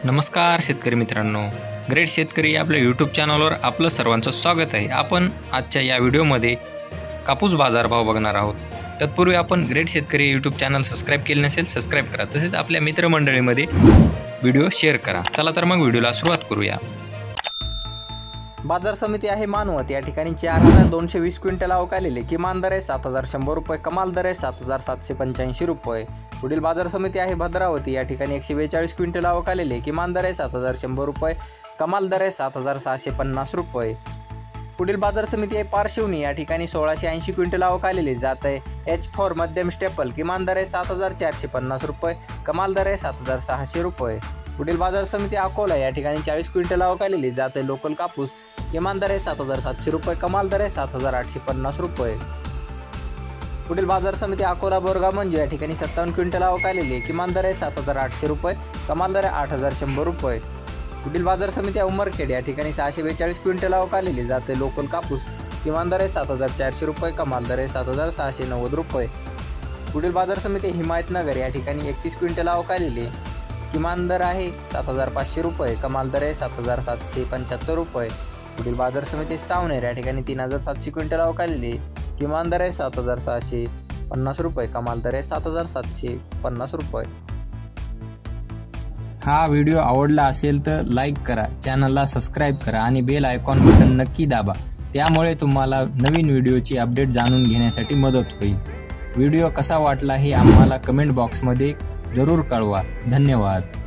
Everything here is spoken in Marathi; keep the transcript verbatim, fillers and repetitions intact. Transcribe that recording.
नमस्कार शेतकरी मित्रांनो, ग्रेट शेतकरी आपल्या यूट्यूब चॅनलवर आपलं सर्वांचं स्वागत आहे। आपण आजच्या या व्हिडिओमध्ये कापूस बाजारभाव बघणार आहोत। तत्पूर्वी आपण ग्रेट शेतकरी यूट्यूब चॅनल सबस्क्राइब केले नसेल सबस्क्राइब करा, तसेच आपल्या मित्रमंडळीमध्ये व्हिडिओ शेअर करा। चला तर मग व्हिडिओला सुरुवात करूया। बाजार समिती आहे मानवत, या ठिकाणी चार हजार दोनशे वीस क्विंटल आवक आलेले। किमान दर आहे सात हजार शंभर रुपये, कमाल दर आहे सात हजार सातशे पंच्याऐंशी रुपये। पुढील बाजार समिती आहे भद्रावती, या ठिकाणी एकशे बेचाळीस क्विंटल आवक आलेले। किमान दर आहे सात हजार शंभर रुपये, कमाल दर आहे सात हजार सहाशे पन्नास रुपये। पुढील बाजार समिती आहे पारशिवनी, या ठिकाणी सोळाशे ऐंशी क्विंटल आवक आलेली। जात आहे एच फोर मध्यम स्टेपल, किमान दर आहे सात हजार चारशे पन्नास रुपये, कमाल दर आहे सात हजार सहाशे रुपये। पुढील बाजार समिती अकोला, या ठिकाणी चाळीस क्विंटल आवक आलेली। जात आहे लोकल कापूस, किमान दर आहे सात हजार सातशे रुपये, कमाल दर आहे सात हजार आठशे पन्नास रुपये। पुढील बाजार समिती अकोला बोरगाव मंजू, या ठिकाणी सत्तावन्न क्विंटल आवक आलेली। किमान दर आहे सात हजार आठशे रुपये, कमाल दर आहे आठ हजार शंभर रुपये। पुढील बाजार समिती उमरखेड, या ठिकाणी सहाशे बेचाळीस क्विंटल आवक आलेली। जाते लोकल कापूस, किमान दर आहे सात हजार चारशे रुपये, कमाल दर आहे सात हजार सहाशे नव्वद रुपये। पुढील बाजार समिती हिमायतनगर, या ठिकाणी एकतीस क्विंटल आवक आलेली। किमान दर आहे सात हजार पाचशे रुपये, कमाल दर आहे सात हजार सातशे पंच्याहत्तर रुपये। पुढील बाजार समिती सावनेर, या ठिकाणी तीन हजार सातशे क्विंटल आवक आलेली। किमान दर आहे सात हजार सहाशे पन्नास रुपये, कमाल दर आहे सात हजार सातशे पन्नास रुपये। हा व्हिडिओ आवडला असेल तर लाईक करा, चॅनलला सबस्क्राइब करा आणि बेल आयकॉन बटन नक्की दाबा। त्यामुळे तुम्हाला नवीन व्हिडिओची अपडेट जाणून घेण्यासाठी मदत होईल। व्हिडिओ कसा वाटला हे आम्हाला कमेंट बॉक्समध्ये जरूर कळवा। धन्यवाद।